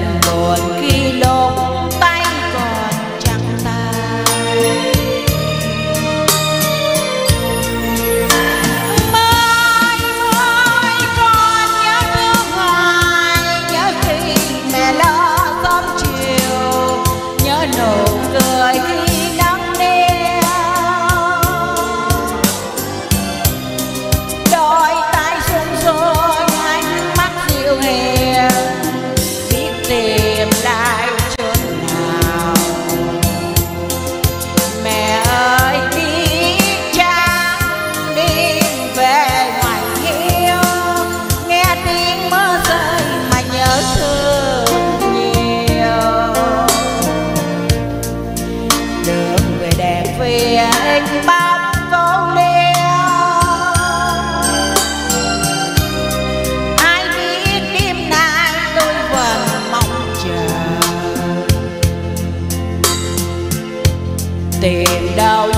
đành buồn khi lúc tay còn trắng tay. Mai mai con nhớ thương hoài, nhớ khi mẹ lo sớm chiều, nhớ nụ cười khi nắng neo, đôi tay sung sôi ánh mắt dịu hiền, biết tìm lại chốn nào. Mẹ ơi biết chăng đêm về ngoài hiu, nghe tiếng mưa rơi mà nhớ thương nhiều. Đường về đẹp phiền bóng vô liêu, ai biết đêm nay tôi vẫn mong chờ. Tìm đâu